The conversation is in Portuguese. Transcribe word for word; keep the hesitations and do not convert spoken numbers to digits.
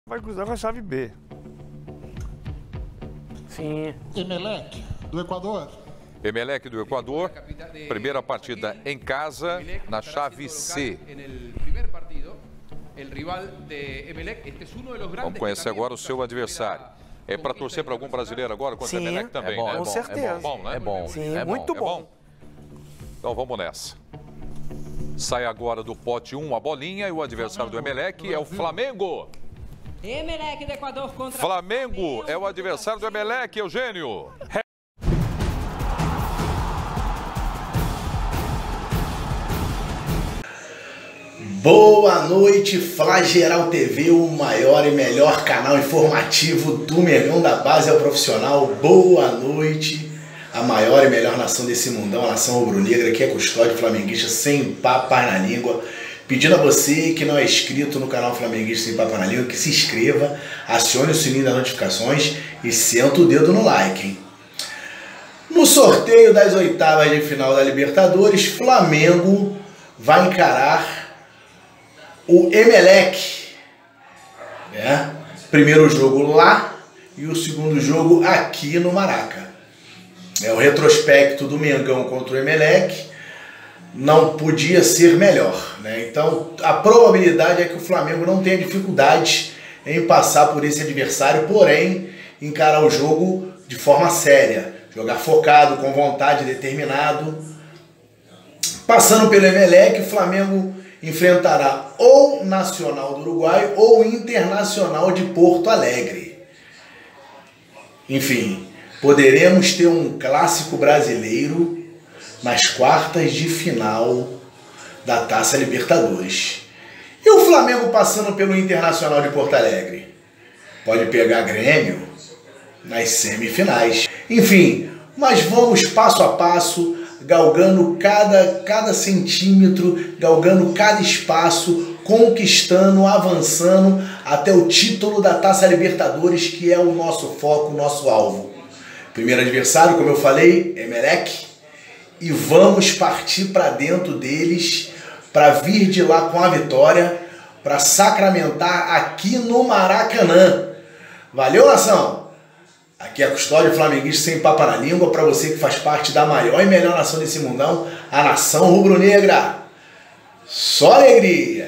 Vai cruzar com a chave B. Sim. Emelec, do Equador. Emelec do Equador, primeira partida em casa, na chave C. Vamos conhecer agora o seu adversário. É para torcer para algum brasileiro agora contra o Emelec também, é bom, né? é Com bom, certeza. É bom, né? É bom. Sim, é muito É bom. bom? Então vamos nessa. Sai agora do pote um a bolinha e o adversário do Emelec é o Flamengo. Emelec do Equador contra Flamengo é o adversário do Emelec, Eugênio. Boa noite, Flageral T V, o maior e melhor canal informativo do Mengão da base ao profissional. Boa noite, a maior e melhor nação desse mundão, a nação rubro-negra, que é custódio flamenguista sem papas na língua. Pedindo a você que não é inscrito no canal Flamenguista Sem Papas na Língua, que se inscreva, acione o sininho das notificações e senta o dedo no like, hein? No sorteio das oitavas de final da Libertadores, Flamengo vai encarar o Emelec, né? Primeiro jogo lá e o segundo jogo aqui no Maraca. É o retrospecto do Mengão contra o Emelec. Não podia ser melhor, né? Então a probabilidade é que o Flamengo não tenha dificuldade em passar por esse adversário, porém encarar o jogo de forma séria, jogar focado, com vontade, determinado. Passando pelo Emelec, o Flamengo enfrentará ou Nacional do Uruguai ou Internacional de Porto Alegre. Enfim, poderemos ter um clássico brasileiro nas quartas de final da Taça Libertadores. E o Flamengo passando pelo Internacional de Porto Alegre? Pode pegar Grêmio nas semifinais. Enfim, mas vamos passo a passo, galgando cada, cada centímetro, galgando cada espaço, conquistando, avançando até o título da Taça Libertadores, que é o nosso foco, o nosso alvo. Primeiro adversário, como eu falei, Emelec. E vamos partir para dentro deles, para vir de lá com a vitória, para sacramentar aqui no Maracanã. Valeu, nação! Aqui é a Custódio Flamenguista Sem Papa na Língua, para você que faz parte da maior e melhor nação desse mundão, a nação rubro-negra. Só alegria!